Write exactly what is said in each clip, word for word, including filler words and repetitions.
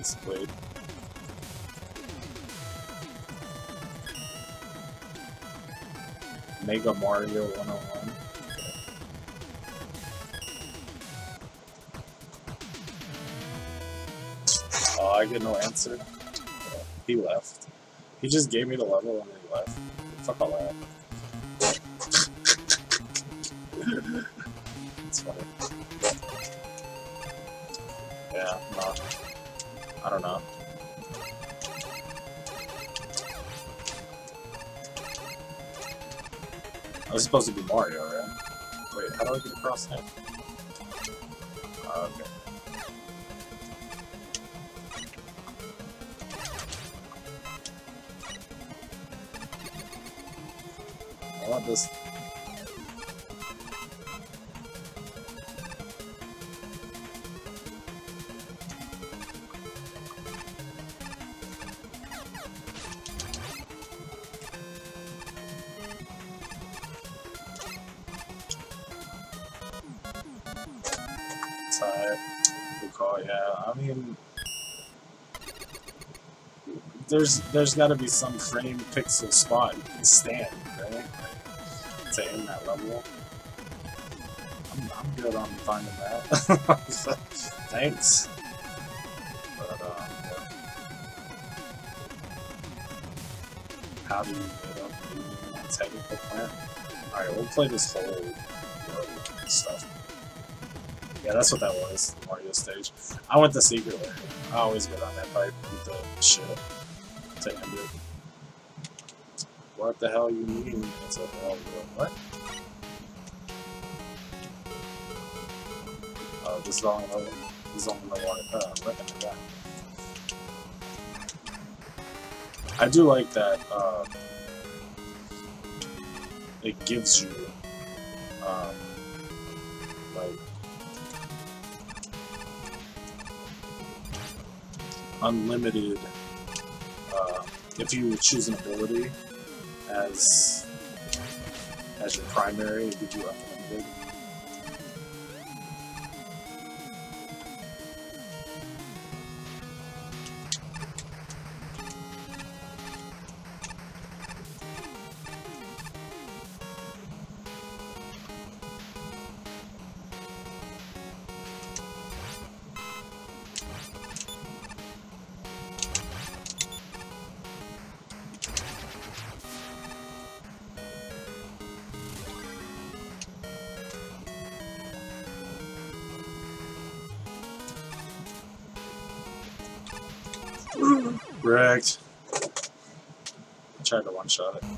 basically. Mega Mario one oh one. Oh, I get no answer. Oh, he left. He just gave me the level and then he left. Fuck all that. It's funny. Yeah, no. I don't know. I was supposed to be Mario, right? Wait, how do I get across him? Uh, okay. I want this. Type. Good call, yeah. I mean, there's there's got to be some frame pixel spot you can stand, right? Like, to aim that level. I'm, I'm good on finding that. Thanks. But, um, yeah. How do you get up the technical plant? Alright, we'll play this whole road stuff. Yeah, that's what that was, the Mario stage. I went the secret way. I always get on that pipe with the shit to end it. What the hell you mean? It's a hell what? Oh, this is only the this is only the water. Uh, I'm looking at that. I do like that. Uh, it gives you um, like. Unlimited, uh, if you choose an ability as as your primary, it gives you unlimited. Wrecked. I tried to one-shot it.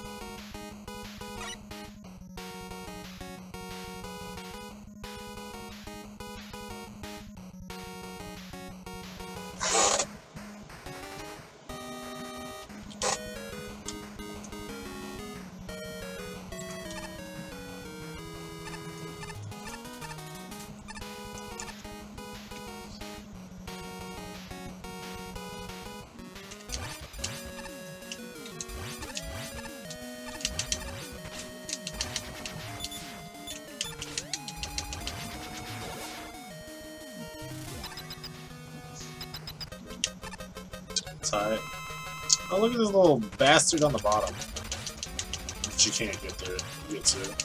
Tight. Oh, look at this little bastard on the bottom. But you can't get there. Get to it.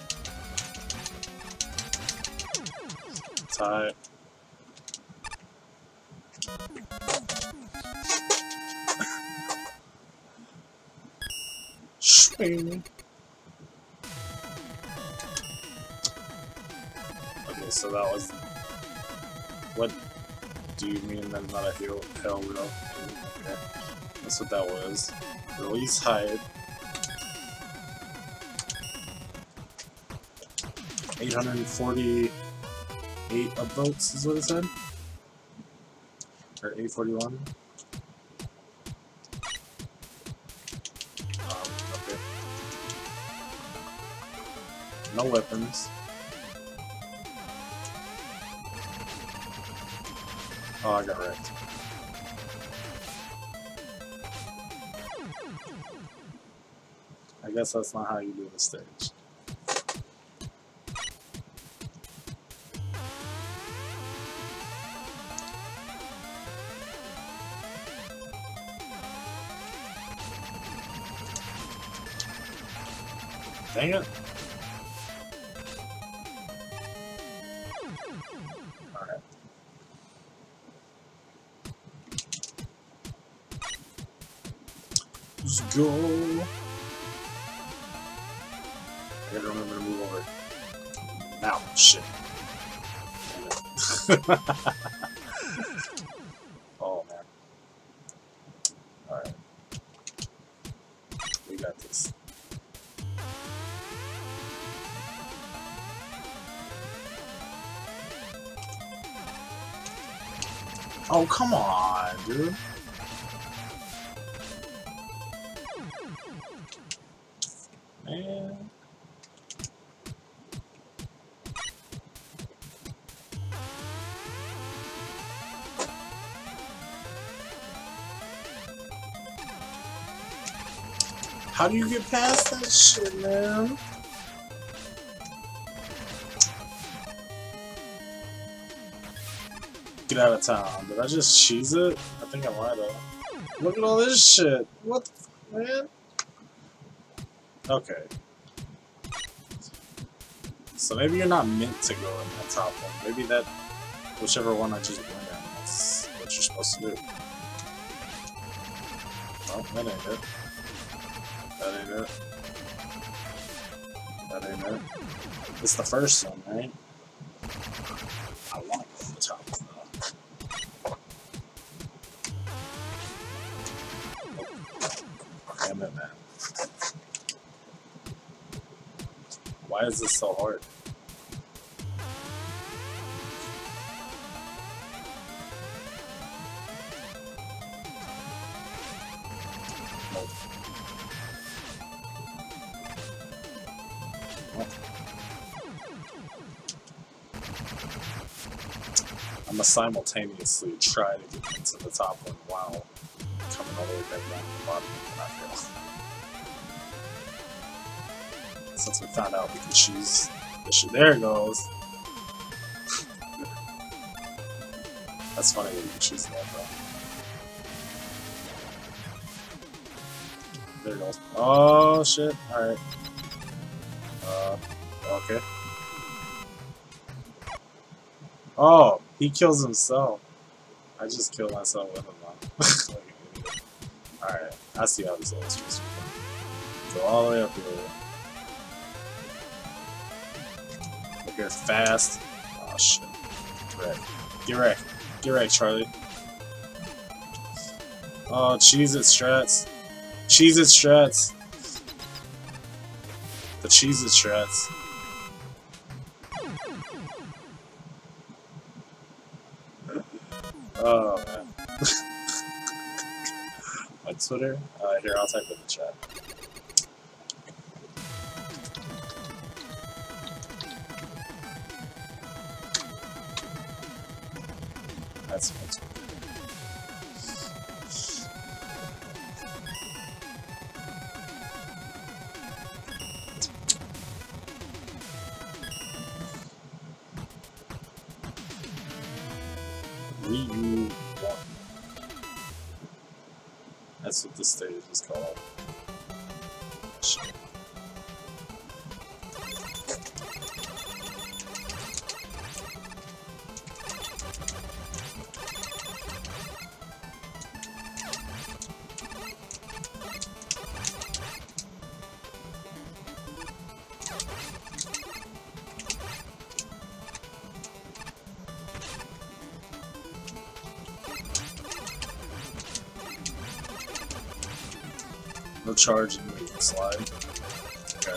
Tight. Swing. Okay, so that was. What do you mean that's not a hell, hell wheel? Okay. That's what that was. Release height. eight hundred forty-eight upvotes is what it said? Or eight forty-one? Um, okay. No weapons. Oh, I got wrecked. I guess that's not how you do the stage. Dang it. Alright. Let's go. I gotta remember to move over. Now, shit. Oh man. Alright. We got this. Oh, come on, dude. Man. How do you get past that shit, man? Get out of town. Did I just cheese it? I think I might have. Look at all this shit. What the f, man? Okay. So maybe you're not meant to go in that top one. Maybe that, whichever one I just went in, that's what you're supposed to do. Oh, that ain't it. That ain't it. That ain't it. It's the first one, right? I want to go to the top though. Damn it, man. Why is this so hard? Nope. I'm gonna simultaneously try to get into the top one while coming all the way back down to the bottom and not fail. Since we found out we can choose the shit. There it goes. That's funny that you can choose that, bro. There it goes. Oh shit. Alright. Uh, okay. Oh, he kills himself. I just killed myself with him now. Like an idiot. Alright, I see how this illustrates. Go all the way up here. Look here, fast. Oh shit. Get wrecked. Get wrecked. Get wrecked, Charlie. Oh, cheese it, strats. Cheese it, strats. The cheese it, strats. Oh man. My Twitter? Uh, here, I'll type it in the chat. That's my Twitter. Ryu one. That's what this stage is called. Shit. No charge and we can slide. Okay.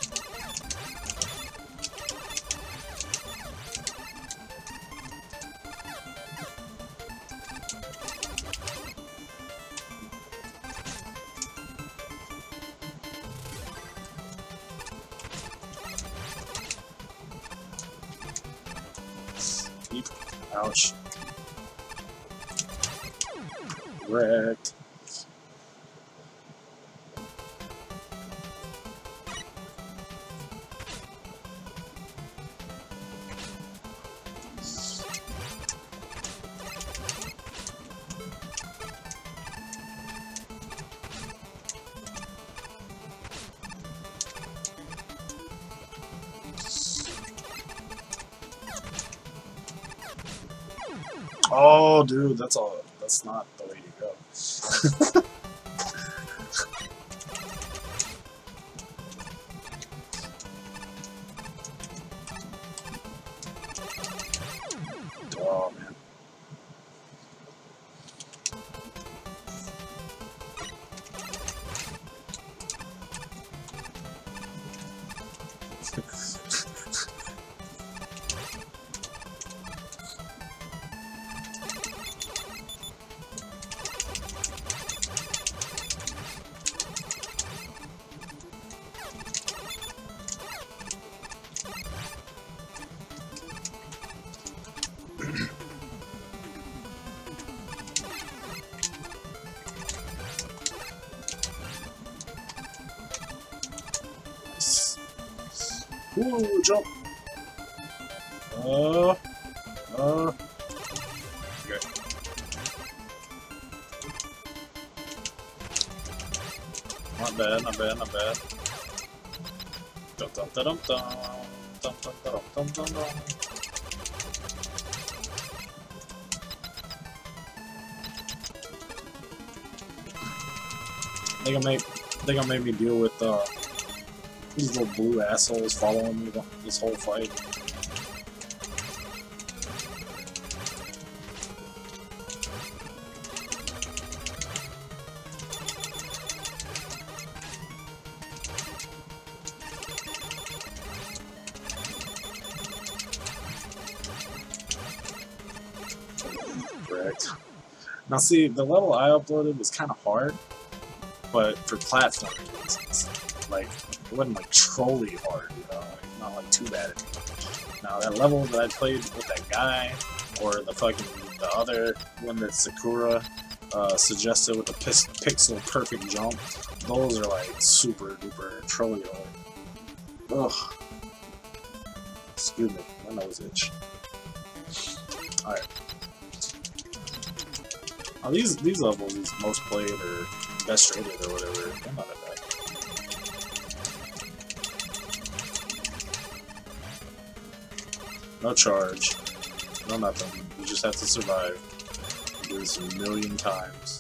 Eep. Ouch. Wrecked. Oh, dude, that's all. That's not the way to go. Oh, man. Ooh, jump! Uh, uh, okay. Not bad, not bad, not bad. Dum dum dum dum dum dum dum dum dum dum. They gonna make they gonna make me deal with uh these little blue assholes following me this whole fight. Correct. Now see, the level I uploaded was kind of hard, but for platforming reasons. Like, it wasn't like trolly hard, you know, like, not like too bad. Now that level that I played with that guy, or the fucking the other one that Sakura uh, suggested with the pix pixel perfect jump, those are like super duper trolly hard. Ugh. Excuse me, my nose itch. Alright. Now these these levels, these most played or best rated or whatever, they're not that bad. No charge, no nothing. You just have to survive. Do this a million times.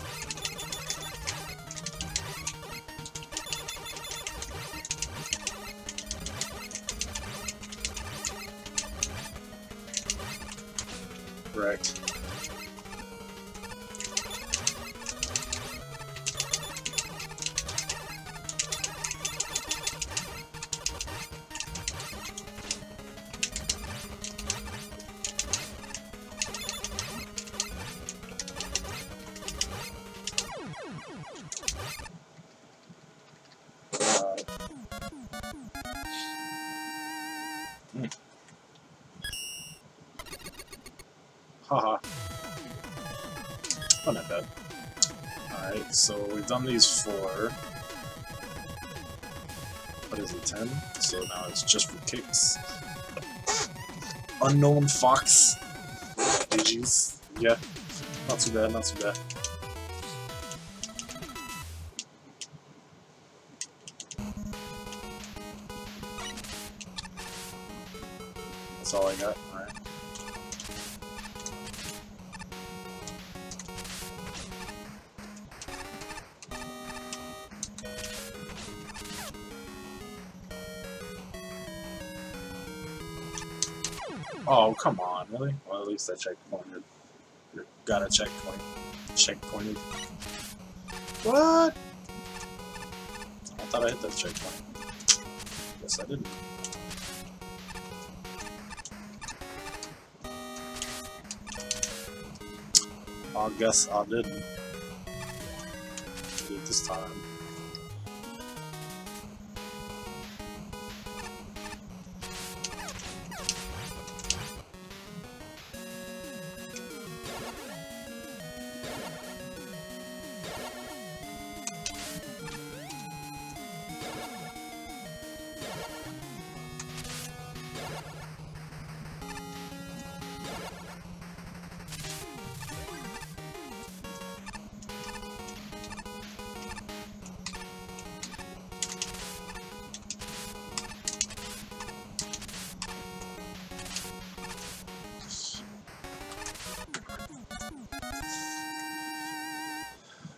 Correct. Haha. Oh, not bad. Alright, so we've done these four. What is it, ten? So now it's just for kicks. Unknown Fox. Digis. Yeah. Not too bad, not too bad. That's all I got. Alright. Oh, come on, really? Well, at least I checkpointed. Got a checkpoint. Checkpointed. What? I thought I hit that checkpoint. Guess I didn't. I guess I didn't. Did it this time.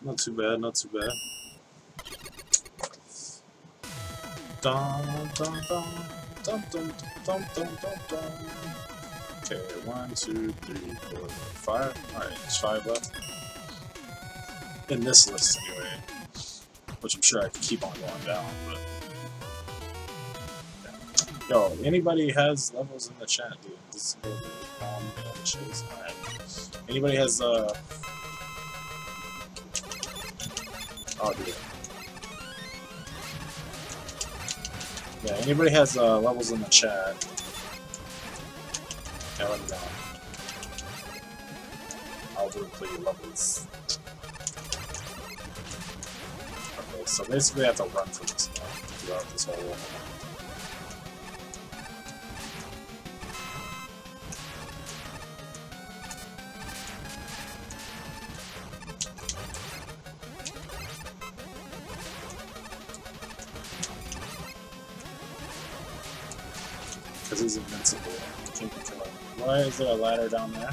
Not too bad, not too bad. Dun, dun, dun, dun, dun, dun, dun, dun, dun. Okay, one, two, three, four, five. Alright, there's five left. In this list, anyway. Which I'm sure I can keep on going down, but... Yeah. Yo, anybody has levels in the chat, dude. This is um, Alright. Anybody has, uh... Oh, dude. Yeah, anybody has uh, levels in the chat? Yeah, let me know. I'll do it for you levels. Okay, so basically I have to run for this now throughout this whole level. Because he's invincible. You can't kill him. Why is there a ladder down there?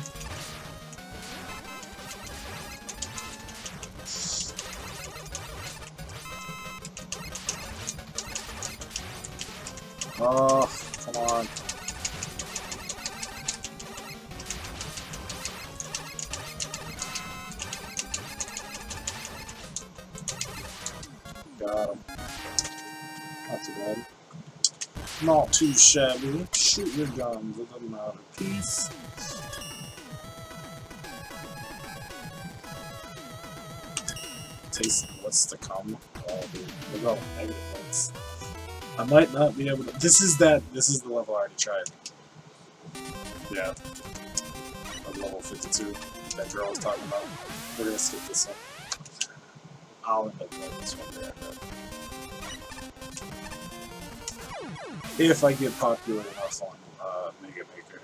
Oh, come on. Got him. Not too bad. Not too shabby. Shoot your guns with a matter of peace. Taste what's to come. Oh, dude. Look all negative points. I might not be able to. This is that. This is the level I already tried. Yeah. Of level fifty-two that girl was talking about. We're gonna skip this one. I'll end up playing this one there. If I get popular enough on uh, Mega Maker.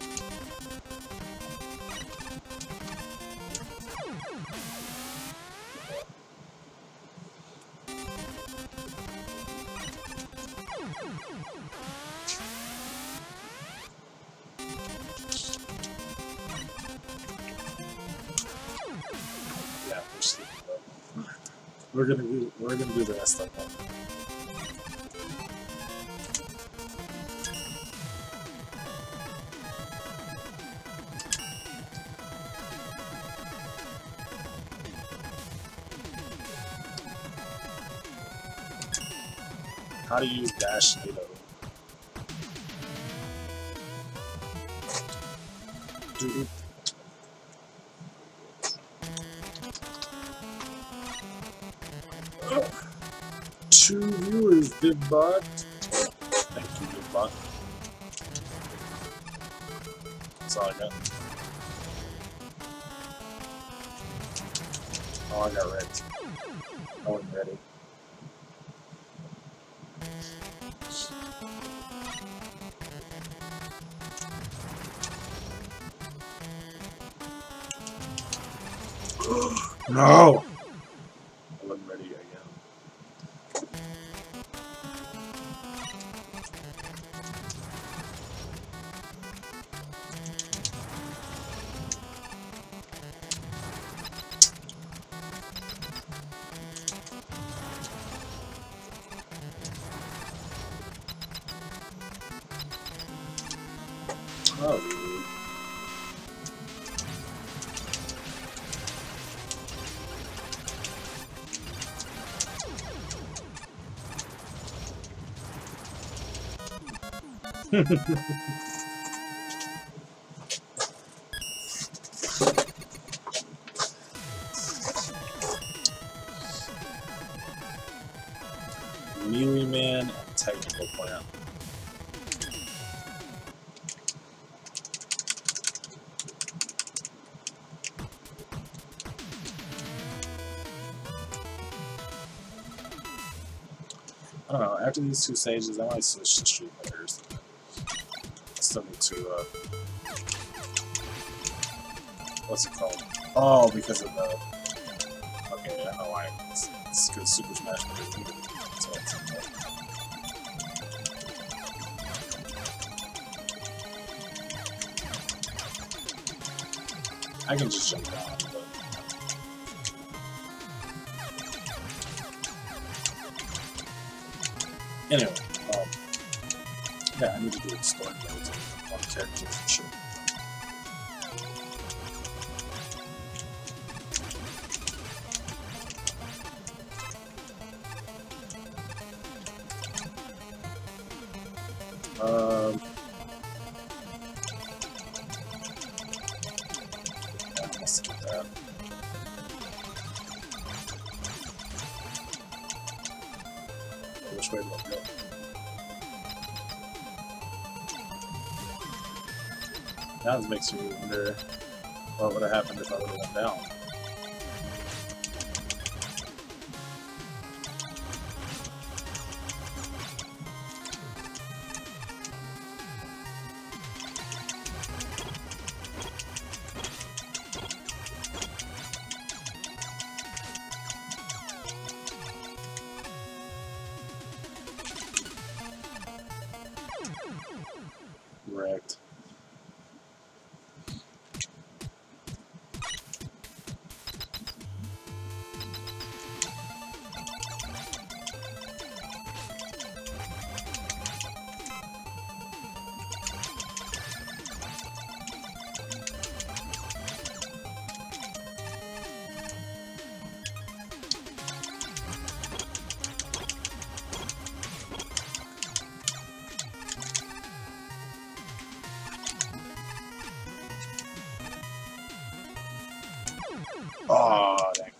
Yeah, we're sleeping though. We're gonna do. We're gonna do the rest of them. How to use dash NATO. Dude. Two viewers, BibBot. Thank you, BibBot. That's all I got. Oh, I got wrecked. I wasn't ready. No! I wasn't ready again. Oh. Melee Man and Technical Plant. I don't know, after these two stages I might switch to Street Fighters. Still need to, uh... what's it called? Oh, because of the... Okay, I know why. It's, it's because Super Smash Bros. So it's important. I can just jump down, but... Anyway, um, yeah, I need to do exploring modes on characters and shit. Um, yeah, I must get that. Which way do I go? Now this makes me wonder what would have happened if I would have went down. Wrecked. Oh, dang.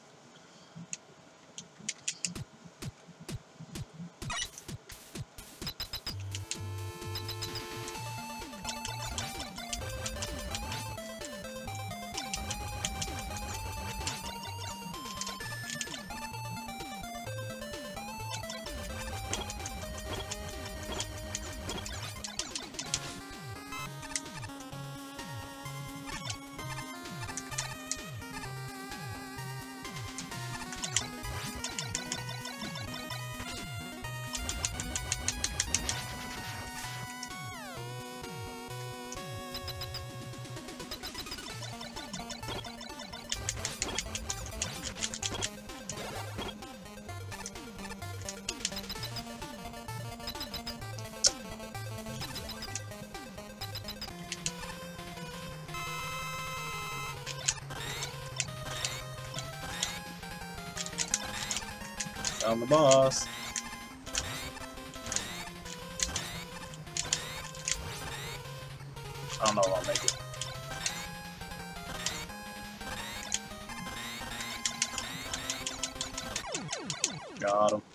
Found the boss. I don't know if I'll make it. Got him.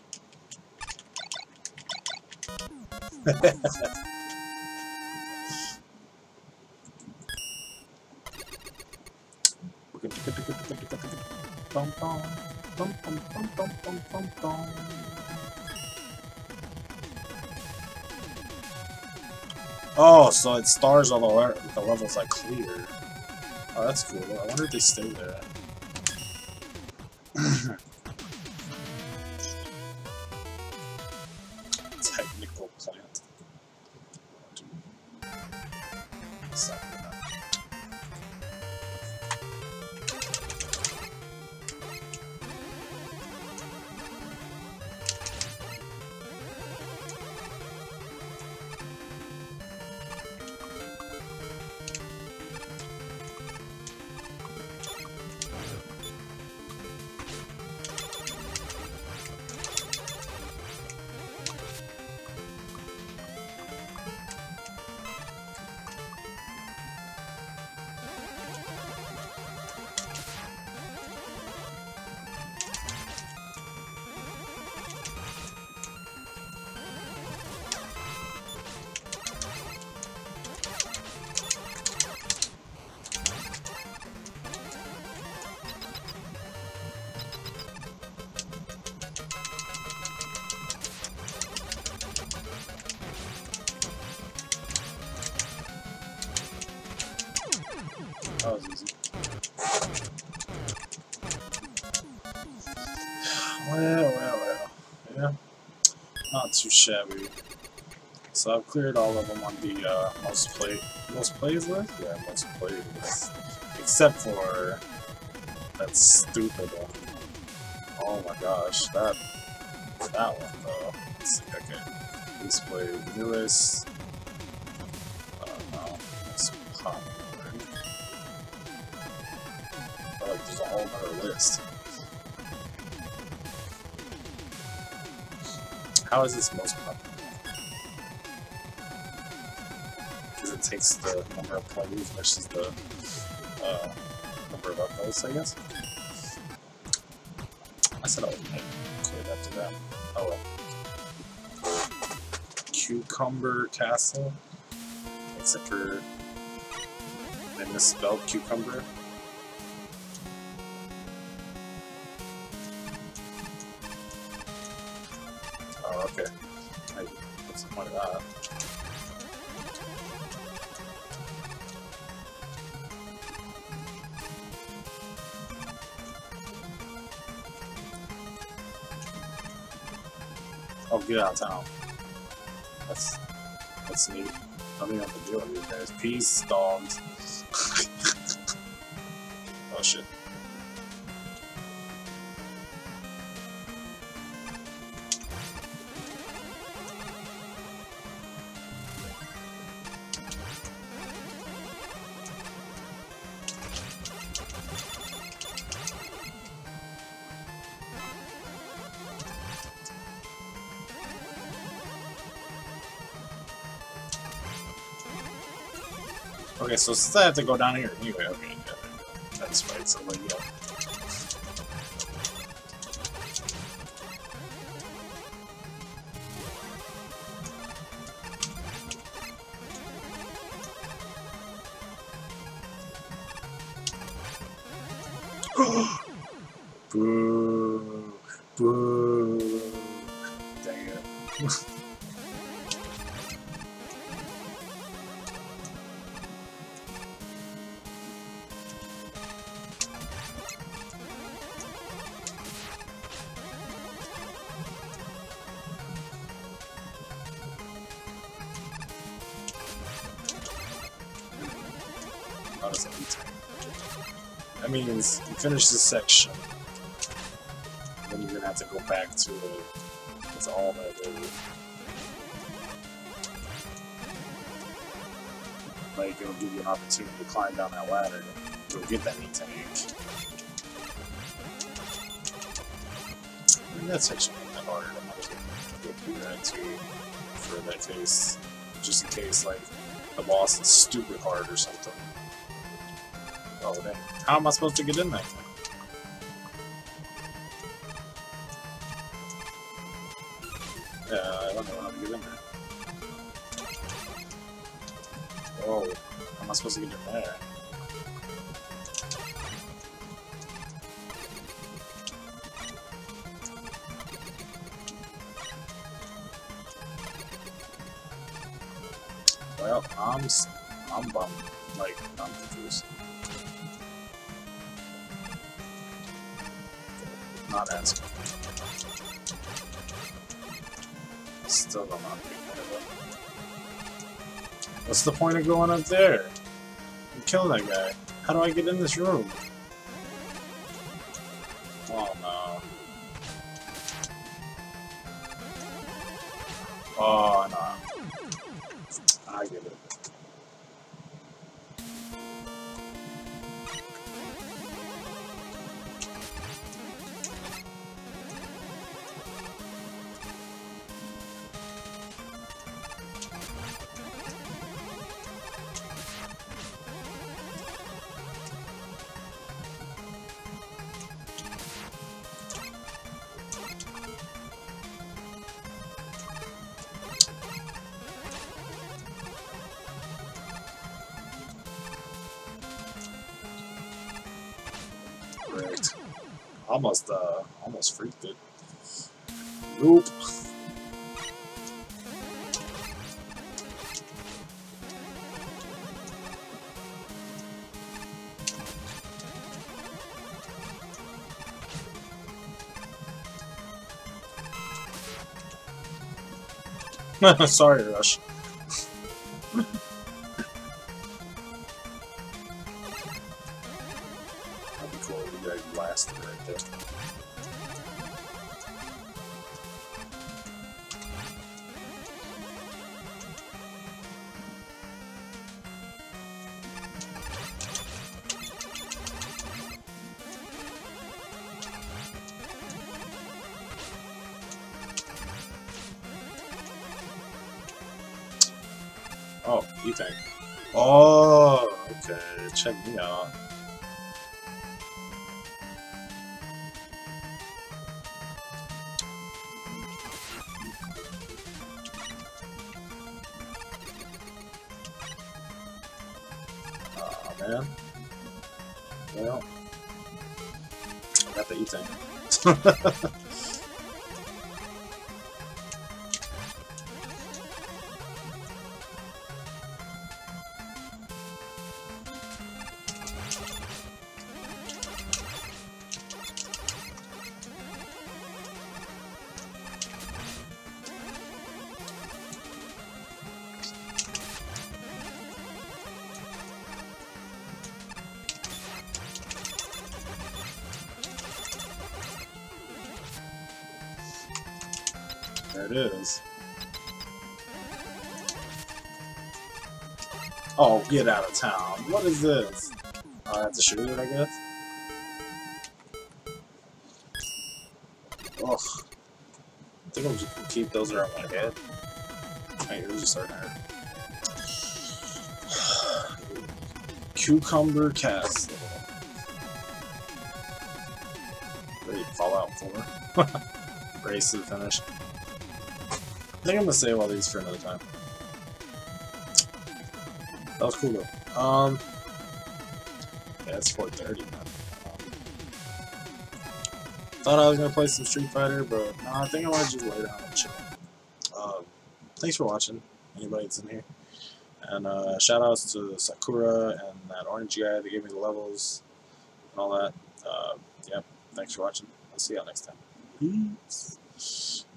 Bum, bum, bum, bum, bum, bum, bum, bum, bum. Oh, so it stars on the, le the levels I clear. Oh, that's cool. I wonder if they stay there. Technical plant. Suck it up. That was easy. Well, well, well. Yeah. Not too shabby. So I've cleared all of them on the uh, most play most plays list? Yeah, most plays list. Except for that stupid one. Oh my gosh, that that one though. Let's see, okay. Ace Blade newest. Uh, no, it's pop. But like, there's a whole other list. How is this most popular? Because it takes the number of players versus the uh, number of upvotes, I guess. I said I would make clear after that. Oh well. Cucumber Castle. Except for they misspelled cucumber. Oh, okay. I, what's the point of that? Oh, get out of town. That's that's neat. I don't even have to deal with these guys. Peace, dogs. Oh shit. Okay, so since I have to go down here anyway, okay, yeah, there you go. That's right, so like, yeah. Boo! Boo! Dang it. That means you finish this section, then you're gonna have to go back to it. That's all that is. Like, it'll give you an opportunity to climb down that ladder to go get that meat tank. I mean, that section ain't that hard. I might as well go through that too, for that case. Just in case, like, the boss is stupid hard or something. Oh, dang. How am I supposed to get in there? Yeah, I don't know how to get in there. Oh, how am I supposed to get in there? Well, I'm, I'm bummed. Like, I'm confused. Not asking. Still don't know how to get there, though. What's the point of going up there? You kill that guy. How do I get in this room? Oh no. Oh no. I get it. Correct. Almost, uh, almost freaked it. Nope. Sorry, Rush. That'd be cool if you guys blasted right there. Oh, you think? Oh, okay. Check me out. Aw, man. Well, I got the E thing. There it is. Oh, get out of town. What is this? Oh, I have to shoot it, I guess? Ugh. I think I'm just gonna keep those around my head. My ears are starting to hurt. Cucumber Castle. Ready, Fallout four. Race to the finish. I think I'm gonna save all these for another time. That was cool though. Um, yeah, it's four thirty now. Um, thought I was gonna play some Street Fighter, but no, I think I want to just lay down and chill. Um, thanks for watching, anybody that's in here. And uh, shout outs to Sakura and that orange guy that gave me the levels and all that. Uh, yeah, thanks for watching. I'll see y'all next time. Peace.